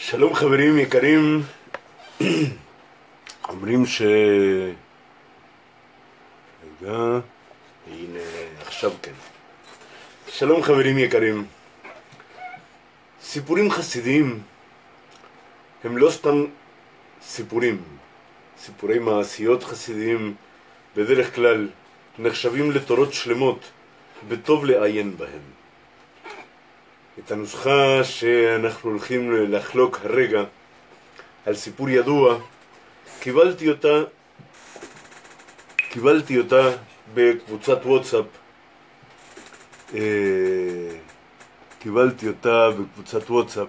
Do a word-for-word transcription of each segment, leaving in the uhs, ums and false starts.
שלום חברים יקרים, אומרים ש... רגע, הנה עכשיו כן. שלום חברים יקרים, סיפורים חסידיים הם לא סתם סיפורים. סיפורי מעשיות חסידיים בדרך כלל נחשבים לתורות שלמות וטוב לעיין בהם. את הנוסחה שאנחנו הולכים לחלוק הרגע על סיפור ידוע, קיבלתי אותה קיבלתי אותה בקבוצת וואטסאפ קיבלתי אותה בקבוצת וואטסאפ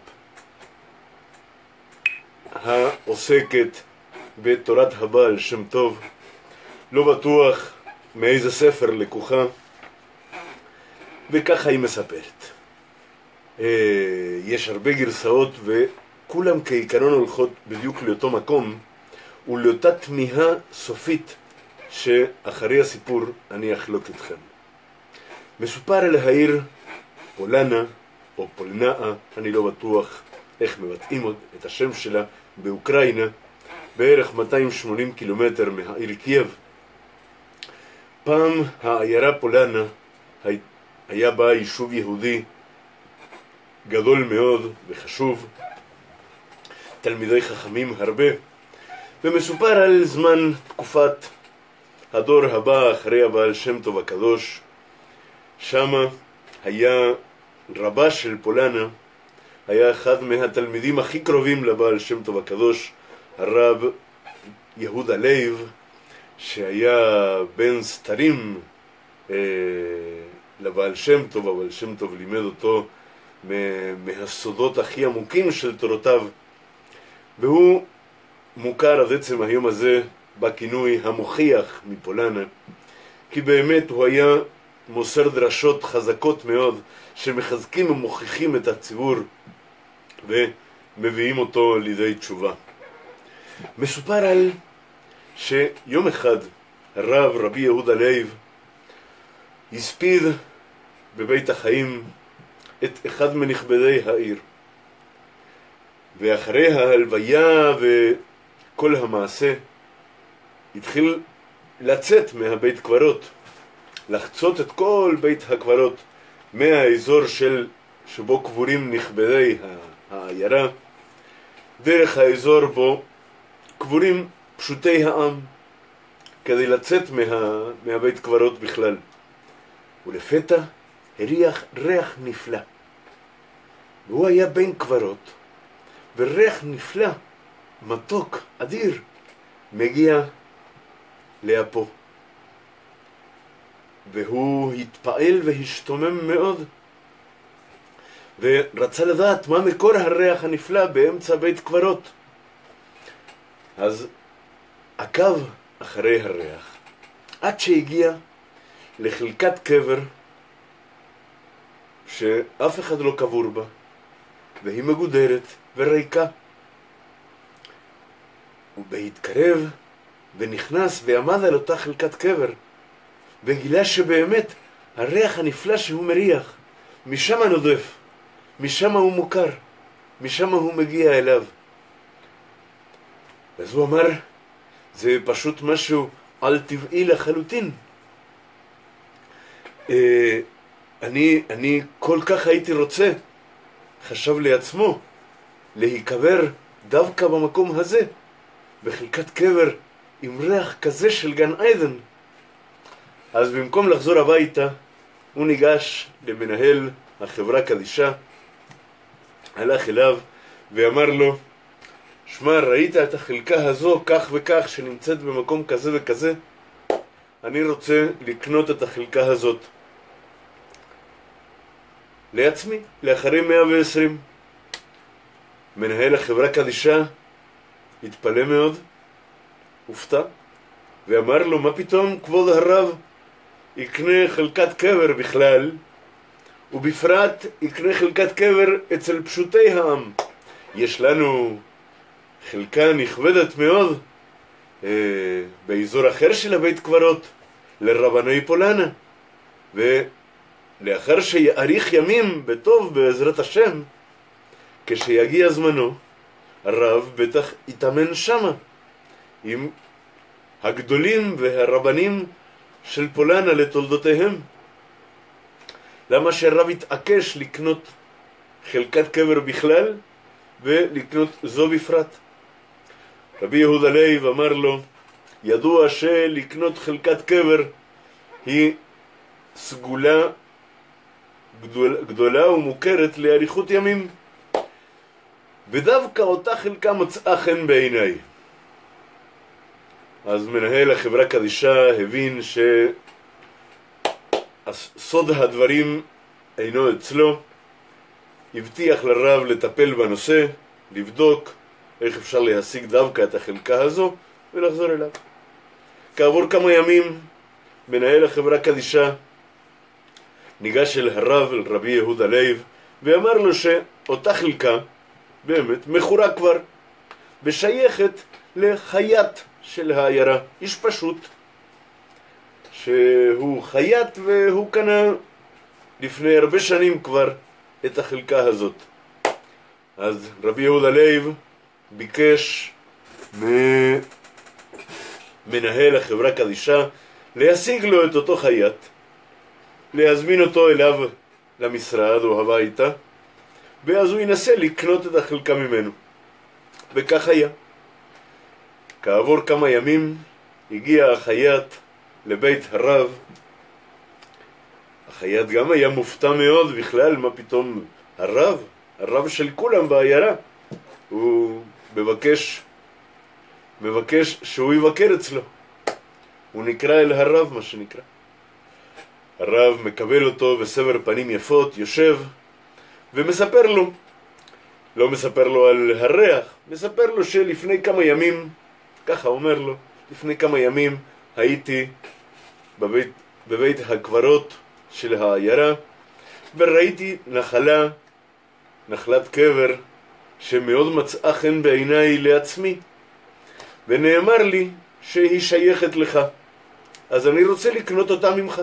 העוסקת בתורת הבעל שם טוב. לא בטוח מאיזה ספר לקוחה, וככה היא מספרת. יש הרבה גרסאות וכולם כעיקרון הולכות בדיוק לאותו מקום ולאותה תמיהה סופית שאחרי הסיפור אני אחלוק אתכם. מסופר על העיר פולנה או פולנאה, אני לא בטוח איך מבטאים עוד את השם שלה, באוקראינה, בערך מאתיים ושמונים קילומטר מהעיר קייב. פעם העיירה פולנה היה בה יישוב יהודי גדול מאוד וחשוב, תלמידי חכמים הרבה, ומסופר על זמן תקופת הדור הבא אחרי הבעל שם טוב הקדוש. שמה היה רבה של פולנה, היה אחד מהתלמידים הכי קרובים לבעל שם טוב הקדוש, הרב יהודה לייב, שהיה בן סתרים אה, לבעל שם טוב. הבעל שם טוב לימד אותו מהסודות הכי עמוקים של תורותיו, והוא מוכר עד עצם היום הזה בכינוי המוכיח מפולנה, כי באמת הוא היה מוסר דרשות חזקות מאוד שמחזקים ומוכיחים את הציבור ומביאים אותו לידי תשובה. מסופר על שיום אחד הרב רבי יהודה לייב הספיד בבית החיים את אחד מנכבדי העיר, ואחרי ההלוויה וכל המעשה התחיל לצאת מהבית קברות, לחצות את כל בית הקברות מהאזור של שבו קבורים נכבדי העיירה דרך האזור בו קבורים פשוטי העם, כדי לצאת מה, מהבית קברות בכלל. ולפתע הריח ריח נפלא, והוא היה בין קברות, וריח נפלא, מתוק, אדיר, מגיע לאפו. והוא התפעל והשתומם מאוד, ורצה לדעת מה מקור הריח הנפלא באמצע בית קברות. אז עקב אחרי הריח עד שהגיע לחלקת קבר שאף אחד לא קבור בה, והיא מגודרת וריקה. ובהתקרב ונכנס ועמד על אותה חלקת קבר, וגילה שבאמת הריח הנפלא שהוא מריח משם נודף, משם הוא מוכר, משם הוא מגיע אליו. אז הוא אמר, זה פשוט משהו על טבעי לחלוטין. אה, אני, אני כל כך הייתי רוצה, חשב לעצמו, להיקבר דווקא במקום הזה, בחלקת קבר עם ריח כזה של גן עדן. אז במקום לחזור הביתה, הוא ניגש למנהל החברה קדישה, הלך אליו ואמר לו, שמע, ראית את החלקה הזו כך וכך שנמצאת במקום כזה וכזה? אני רוצה לקנות את החלקה הזאת לעצמי, לאחרי מאה ועשרים. מנהל החברה קדישה התפלא מאוד, הופתע, ואמר לו, מה פתאום כבוד הרב יקנה חלקת קבר בכלל, ובפרט יקנה חלקת קבר אצל פשוטי העם? יש לנו חלקה נכבדת מאוד אה, באזור אחר של הבית קברות לרבני פולנה, ולאחר שיאריך ימים בטוב בעזרת השם, כשיגיע זמנו הרב בטח התאמן שמה עם הגדולים והרבנים של פולנה לתולדותיהם. למה שהרב התעקש לקנות חלקת קבר בכלל ולקנות זו בפרט? רבי יהודה לייב אמר לו, ידוע שלקנות חלקת קבר היא סגולה גדול, גדולה ומוכרת לאריכות ימים, ודווקא אותה חלקה מצאה חן בעיניי. אז מנהל החברה קדישה הבין שסוד הדברים אינו אצלו, הבטיח לרב לטפל בנושא, לבדוק איך אפשר להשיג דווקא את החלקה הזו ולחזור אליו. כעבור כמה ימים מנהל החברה קדישה ניגש אל הרב, אל רבי יהודה לייב, ואמר לו שאותה חלקה באמת מכורה כבר ושייכת לחייט של העיירה, איש פשוט שהוא חייט והוא קנה לפני הרבה שנים כבר את החלקה הזאת. אז רבי יהודה לייב ביקש ממנהל החברה קדישה להשיג לו את אותו חייט, להזמין אותו אליו למשרד או הביתה, ואז הוא ינסה לקנות את החלקה ממנו. וכך היה. כעבור כמה ימים הגיע החייט לבית הרב. החייט גם היה מופתע מאוד בכלל, מה פתאום הרב, הרב של כולם בעיירה, הוא מבקש, מבקש שהוא יבקר אצלו. הוא נקרא אל הרב, מה שנקרא. הרב מקבל אותו בסבר פנים יפות, יושב ומספר לו, לא מספר לו על הריח, מספר לו שלפני כמה ימים, ככה אומר לו, לפני כמה ימים הייתי בבית, בבית הקברות של העיירה, וראיתי נחלה, נחלת קבר, שמאוד מצאה חן בעיניי לעצמי, ונאמר לי שהיא שייכת לך, אז אני רוצה לקנות אותה ממך.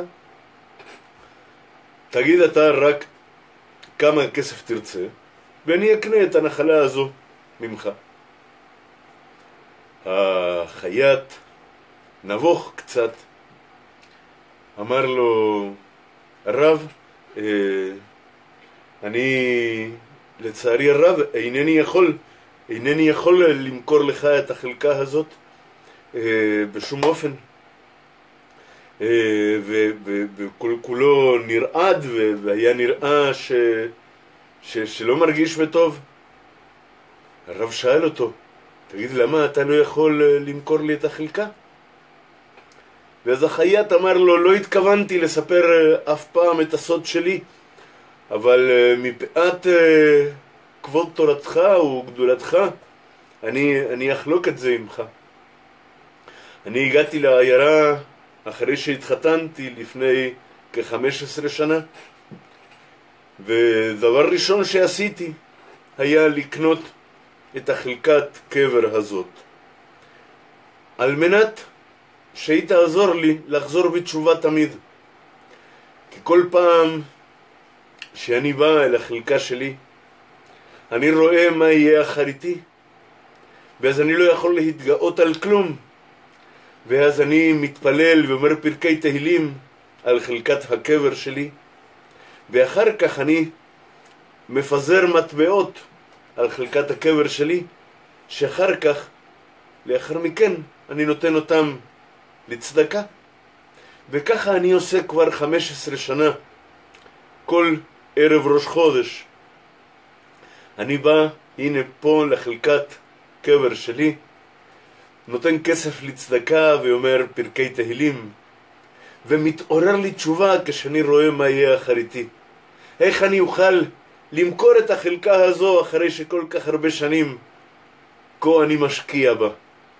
תגיד אתה רק כמה כסף תרצה, ואני אקנה את הנחלה הזו ממך. החייט נבוך קצת, אמר לו, הרב, אה, אני לצערי הרב אינני יכול, אינני יכול למכור לך את החלקה הזאת אה, בשום אופן. וכולו נרעד, והיה נראה ש... ש... שלא מרגיש בטוב. הרב שאל אותו, תגיד, למה אתה לא יכול למכור לי את החלקה? ואז החייט אמר לו, לא התכוונתי לספר אף פעם את הסוד שלי, אבל מפאת כבוד תורתך וגדולתך אני, אני אחלוק את זה עמך. אני הגעתי לעיירה אחרי שהתחתנתי לפני כ-חמש עשרה שנה, ודבר ראשון שעשיתי היה לקנות את החלקת קבר הזאת, על מנת שהיא תעזור לי לחזור בתשובה תמיד. כי כל פעם שאני בא אל החלקה שלי, אני רואה מה יהיה אחריתי, ואז אני לא יכול להתגאות על כלום, ואז אני מתפלל ואומר פרקי תהילים על חלקת הקבר שלי, ואחר כך אני מפזר מטבעות על חלקת הקבר שלי, שאחר כך, לאחר מכן, אני נותן אותם לצדקה. וככה אני עושה כבר חמש עשרה שנה, כל ערב ראש חודש. אני בא, הנה פה לחלקת קבר שלי, נותן כסף לצדקה ואומר פרקי תהילים, ומתעורר לי תשובה כשאני רואה מה יהיה אחריתי. איך אני אוכל למכור את החלקה הזו אחרי שכל כך הרבה שנים כה אני משקיע בה?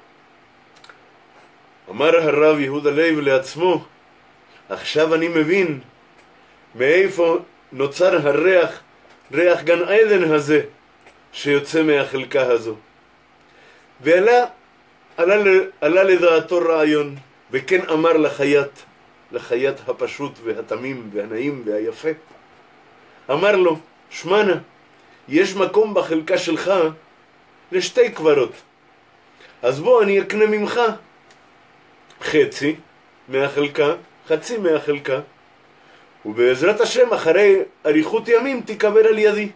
אמר הרב יהודה לייב לעצמו, עכשיו אני מבין מאיפה נוצר הריח, ריח גן עדן הזה שיוצא מהחלקה הזו. ועלה עלה, עלה לדעתו רעיון, וכן אמר לחייט, לחייט הפשוט והתמים והנעים והיפה, אמר לו, שמנה, יש מקום בחלקה שלך לשתי קברות. אז בוא אני אקנה ממך חצי מהחלקה, חצי מהחלקה, ובעזרת השם אחרי אריכות ימים תקבל על ידי.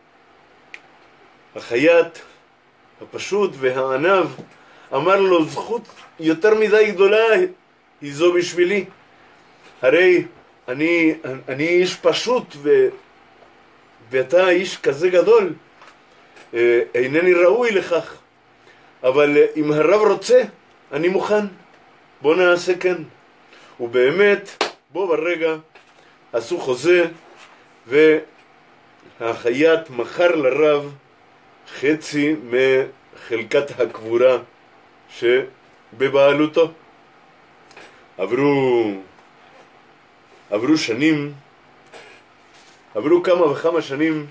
החייט הפשוט והענב אמר לו, זכות יותר מדי גדולה היא זו בשבילי. הרי אני, אני איש פשוט ו, ואתה איש כזה גדול, אינני ראוי לכך. אבל אם הרב רוצה, אני מוכן. בוא נעשה כן. ובאמת, בוא ברגע, עשו חוזה, והחייט מכר לרב חצי מחלקת הקבורה שבבעלותו. עברו, עברו שנים, עברו כמה וכמה שנים,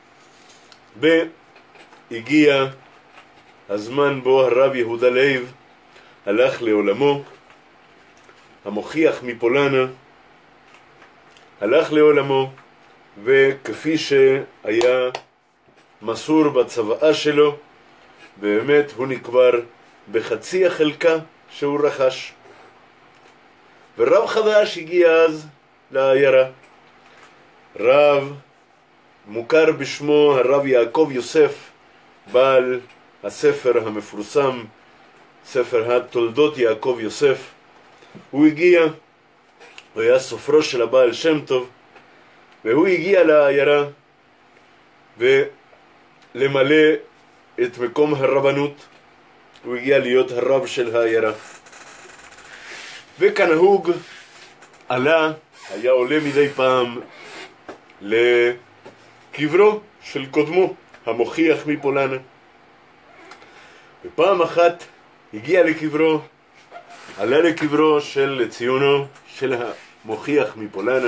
והגיע הזמן בו הרב יהודה לייב הלך לעולמו. המוכיח מפולנה הלך לעולמו, וכפי שהיה מסור בצוואה שלו, באמת הוא נקבר בחצי החלקה שהוא רכש. ורב חדש הגיע אז לעיירה, רב מוכר בשמו הרב יעקב יוסף, בעל הספר המפורסם, ספר התולדות יעקב יוסף. הוא הגיע, הוא היה סופרו של הבעל שם טוב, והוא הגיע לעיירה ולמלא את מקום הרבנות. הוא הגיע להיות הרב של העיירה, וכנהוג עלה, היה עולה מדי פעם לקברו של קודמו, המוכיח מפולנה. ופעם אחת הגיע לקברו, עלה לקברו של לציונו של המוכיח מפולנה,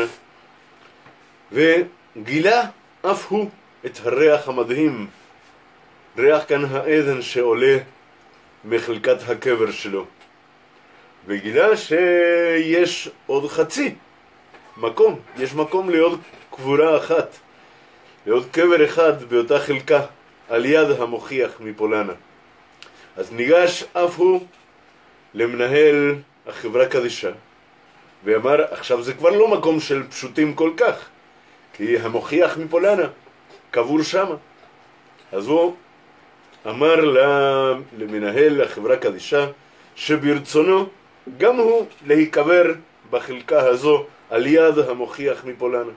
וגילה אף הוא את הריח המדהים, ריח כאן העדן שעולה מחלקת הקבר שלו, וגילה שיש עוד חצי מקום, יש מקום לעוד קבורה אחת, לעוד קבר אחד באותה חלקה על יד המוכיח מפולנה. אז ניגש אף הוא למנהל החברה קדישה ואמר, עכשיו זה כבר לא מקום של פשוטים כל כך, כי המוכיח מפולנה קבור שם. אז הוא אמר למנהל החברה קדישה שברצונו גם הוא להיקבר בחלקה הזו על יד המוכיח מפולנה.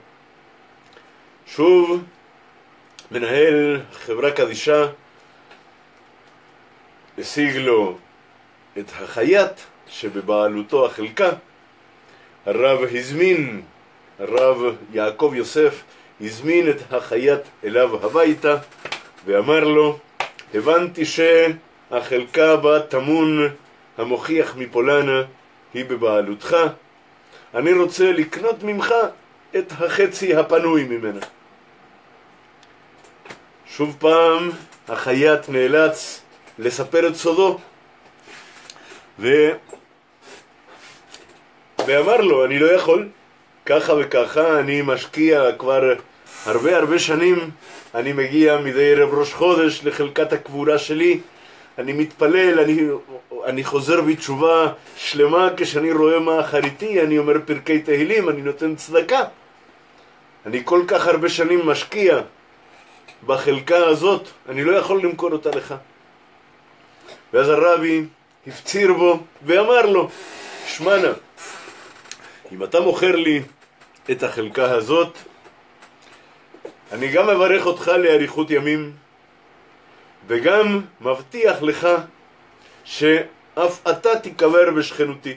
שוב מנהל חברה קדישה השיג לו את החייט שבבעלותו החלקה. הרב הזמין, הרב יעקב יוסף הזמין את החייט אליו הביתה ואמר לו, הבנתי שהחלקה בה טמון המוכיח מפולנה היא בבעלותך, אני רוצה לקנות ממך את החצי הפנוי ממנה. שוב פעם החייט נאלץ לספר את סודו, ו... ואמר לו, אני לא יכול, ככה וככה, אני משקיע כבר הרבה הרבה שנים, אני מגיע מדי ערב ראש חודש לחלקת הקבורה שלי, אני מתפלל, אני, אני חוזר בתשובה שלמה, כשאני רואה מה אחריתי, אני אומר פרקי תהילים, אני נותן צדקה. אני כל כך הרבה שנים משקיע בחלקה הזאת, אני לא יכול למכור אותה לך. ואז הרבי הפציר בו ואמר לו, שמנה, אם אתה מוכר לי את החלקה הזאת, אני גם מברך אותך לאריכות ימים, וגם מבטיח לך שאף אתה תיקבר בשכנותי.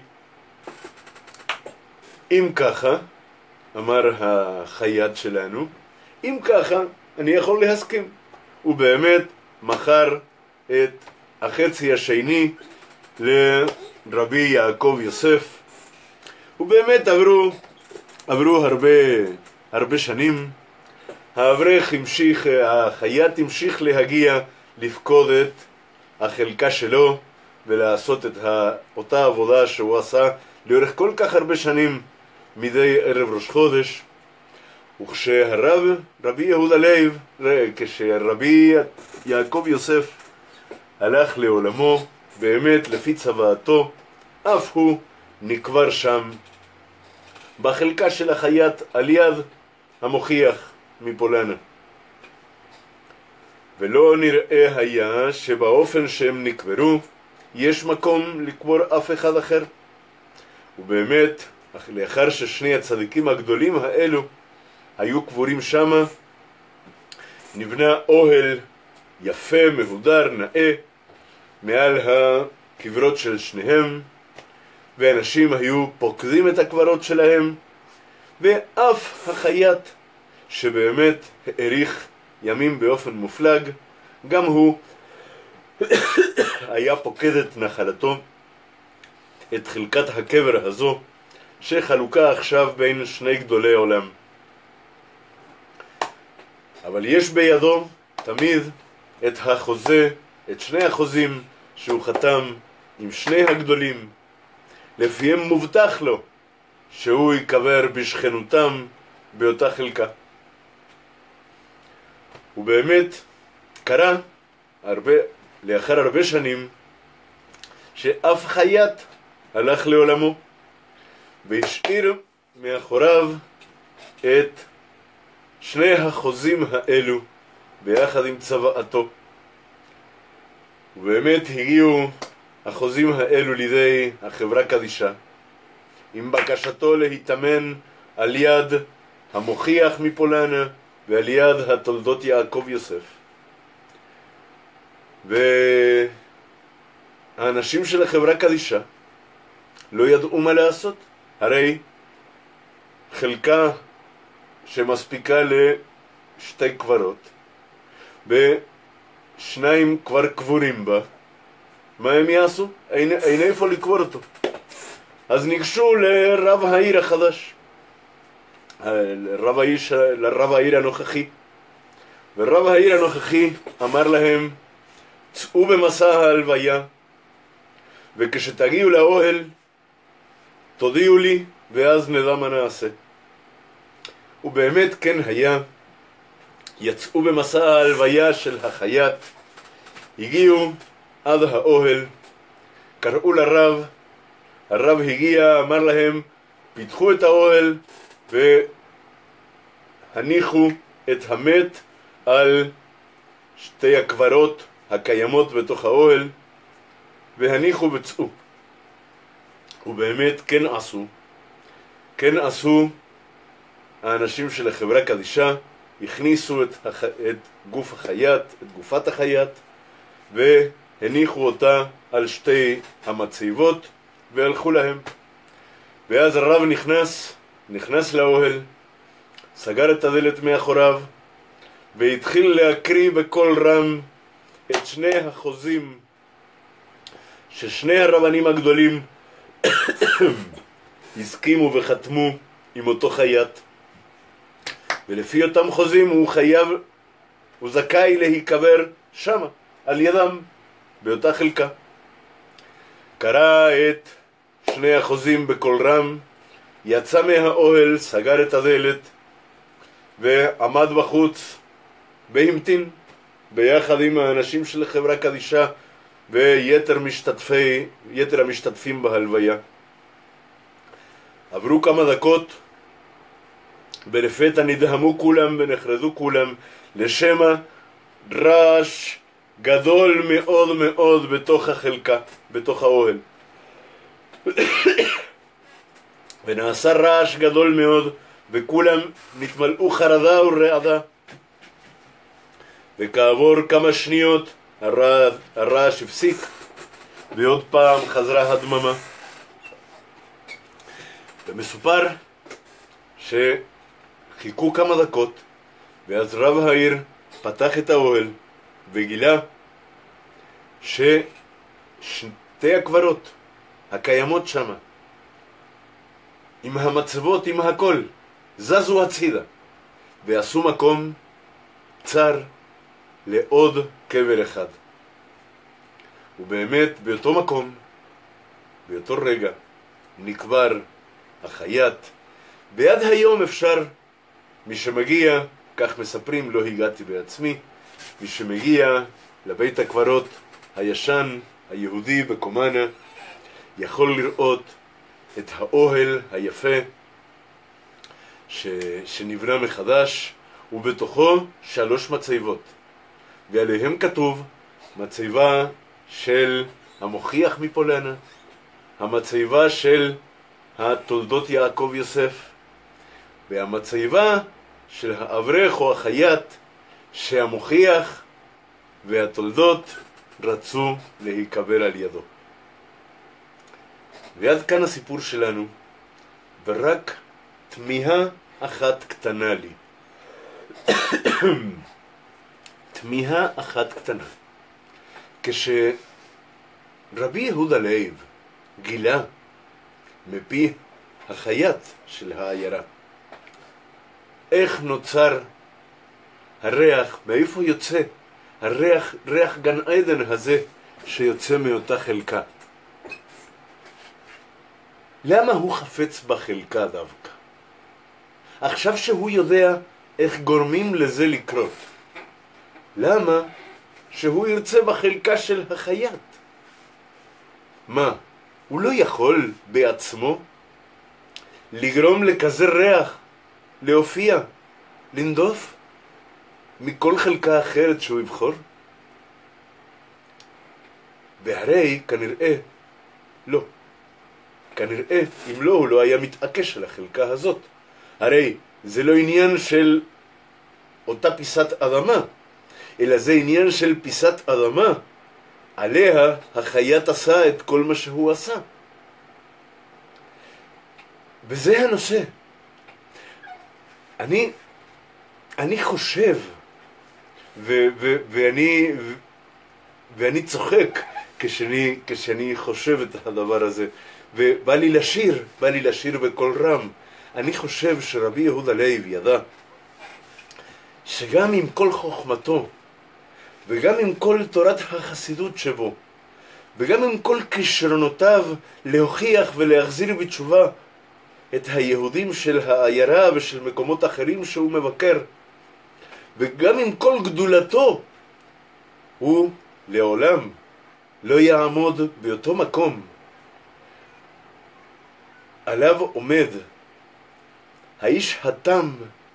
אם ככה, אמר החייט שלנו, אם ככה אני יכול להסכים. הוא באמת מכר את החצי השני לרבי יעקב יוסף. ובאמת עברו, עברו הרבה, הרבה שנים. האברך המשיך, החייט המשיך להגיע לפקוד את החלקה שלו ולעשות את אותה עבודה שהוא עשה לאורך כל כך הרבה שנים מדי ערב ראש חודש. וכשהרב, רבי יהודה לייב, כשרבי יעקב יוסף הלך לעולמו, באמת לפי צוואתו, אף הוא נקבר שם, בחלקה של החייט על יד המוכיח מפולנה. ולא נראה היה שבאופן שהם נקברו, יש מקום לקבור אף אחד אחר. ובאמת, לאחר ששני הצדיקים הגדולים האלו היו קבורים שמה, נבנה אוהל יפה, מהודר, נאה, מעל הקברות של שניהם, ואנשים היו פוקדים את הקברות שלהם, ואף החייט שבאמת העריך ימים באופן מופלג, גם הוא היה פוקד את נחלתו, את חלקת הקבר הזו, שחלוקה עכשיו בין שני גדולי עולם. אבל יש בידו תמיד את החוזה, את שני החוזים שהוא חתם עם שני הגדולים, לפיהם מובטח לו שהוא יקבר בשכנותם באותה חלקה. ובאמת קרה הרבה, לאחר הרבה שנים, שאף חייט הלך לעולמו והשאיר מאחוריו את שני החוזים האלו ביחד עם צוואתו. ובאמת הגיעו החוזים האלו לידי החברה קדישה עם בקשתו להתאמן על יד המוכיח מפולנה ועל יד התולדות יעקב יוסף. והאנשים של החברה קדישה לא ידעו מה לעשות, הרי חלקה שמספיקה לשתי קברות ושניים כבר קבורים בה, מה הם יעשו? אין, אין איפה לקבור אותו. אז ניגשו לרב העיר החדש, לרב העיר, לרב העיר הנוכחי, ורב העיר הנוכחי אמר להם, צאו במסע ההלוויה, וכשתגיעו לאוהל תודיעו לי ואז נדע מה נעשה. ובאמת כן היה, יצאו במסע ההלוויה של החייט, הגיעו עד האוהל, קראו לרב, הרב הגיע, אמר להם, פיתחו את האוהל והניחו את המת על שתי הקברות הקיימות בתוך האוהל, והניחו וצאו. ובאמת כן עשו, כן עשו האנשים של החברה קדישה, הכניסו את, הח... את גוף החייט, את גופת החייט, והניחו אותה על שתי המצבות והלכו להם. ואז הרב נכנס, נכנס לאוהל, סגר את הדלת מאחוריו והתחיל להקריא בקול רם את שני החוזים ששני הרבנים הגדולים הסכימו וחתמו עם אותו חייט, ולפי אותם חוזים הוא חייב, הוא זכאי להיקבר שמה על ידם באותה חלקה. קרא את שני החוזים בקול רם, יצא מהאוהל, סגר את הדלת ועמד בחוץ והמתין ביחד עם האנשים של החברה קדישה ויתר משתתפי, יתר המשתתפים בהלוויה. עברו כמה דקות, ולפתע נדהמו כולם ונחרדו כולם לשמע רעש גדול מאוד מאוד בתוך החלקה, בתוך האוהל. ונעשה רעש גדול מאוד וכולם נתמלאו חרדה ורעדה. וכעבור כמה שניות הרעש, הרעש הפסיק ועוד פעם חזרה הדממה. ומסופר שחיכו כמה דקות ואז רב העיר פתח את האוהל וגילה ששתי הקברות הקיימות שם עם המצבות, עם הכל, זזו הצידה ועשו מקום צר לעוד קבר אחד. ובאמת באותו מקום, באותו רגע, נקבר החייט, ועד היום אפשר, מי שמגיע, כך מספרים, לא הגעתי בעצמי, מי שמגיע לבית הקברות הישן, היהודי בקומנה, יכול לראות את האוהל היפה ש... שנבנה מחדש, ובתוכו שלוש מצבות, ועליהם כתוב מצבה של המוכיח מפולנה, המצבה של התולדות יעקב יוסף, והמצבה של האברך או החייט שהמוכיח והתולדות רצו להיקבר על ידו. ועד כאן הסיפור שלנו, ורק תמיהה אחת קטנה לי. תמיהה אחת קטנה. כשרבי יהודה לייב גילה מפי החייט של העיירה איך נוצר הריח, מאיפה יוצא הריח, ריח גן עדן הזה שיוצא מאותה חלקה. למה הוא חפץ בחלקה דווקא? עכשיו שהוא יודע איך גורמים לזה לקרות, למה שהוא ירצה בחלקה של החייט? מה, הוא לא יכול בעצמו לגרום לכזה ריח להופיע, לנדוף מכל חלקה אחרת שהוא יבחור? והרי כנראה לא. כנראה אם לא, הוא לא היה מתעקש על החלקה הזאת. הרי זה לא עניין של אותה פיסת אדמה, אלא זה עניין של פיסת אדמה עליה החייט עשה את כל מה שהוא עשה. וזה הנושא. אני אני חושב ו, ו, ואני ו, ואני צוחק כשאני כשאני חושב את הדבר הזה, ובא לי לשיר, בא לי לשיר בקול רם. אני חושב שרבי יהודה לייב ידע שגם עם כל חוכמתו וגם עם כל תורת החסידות שבו וגם עם כל כישרונותיו להוכיח ולהחזיר בתשובה את היהודים של העיירה ושל מקומות אחרים שהוא מבקר, וגם עם כל גדולתו, הוא לעולם לא יעמוד באותו מקום עליו עומד האיש התם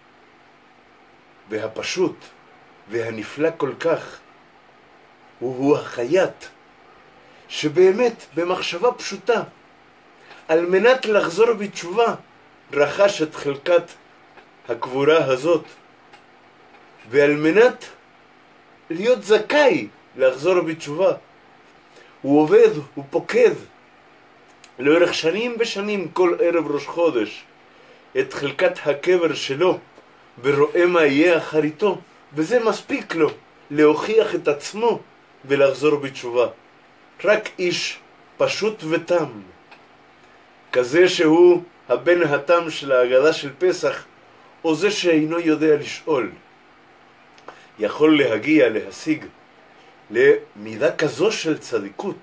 והפשוט והנפלא כל כך, הוא, הוא החייט שבאמת במחשבה פשוטה על מנת לחזור בתשובה רכש את חלקת הקבורה הזאת, ועל מנת להיות זכאי לחזור בתשובה הוא עובד, הוא פוקד לאורך שנים ושנים כל ערב ראש חודש את חלקת הקבר שלו ורואה מה יהיה אחריתו, וזה מספיק לו להוכיח את עצמו ולחזור בתשובה. רק איש פשוט ותם כזה שהוא הבן התם של ההגדה של פסח, או זה שאינו יודע לשאול, יכול להגיע, להשיג למידה כזו של צדיקות,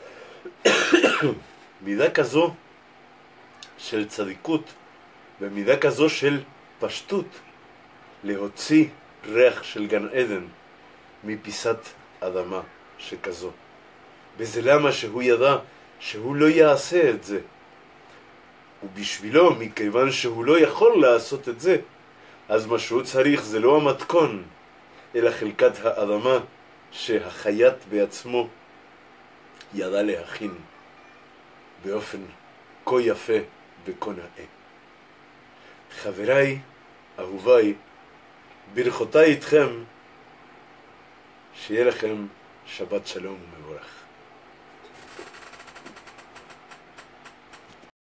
מידה כזו של צדיקות ומידה כזו של פשטות, להוציא ריח של גן עדן מפיסת אדמה שכזו. וזה למה שהוא ידע שהוא לא יעשה את זה. ובשבילו, מכיוון שהוא לא יכול לעשות את זה, אז מה שהוא צריך זה לא המתכון, אלא חלקת האדמה שהחייט בעצמו ידע להכין באופן כה יפה וכה נאה. חבריי, אהוביי, ברכותיי איתכם, שיהיה לכם שבת שלום ומבורך.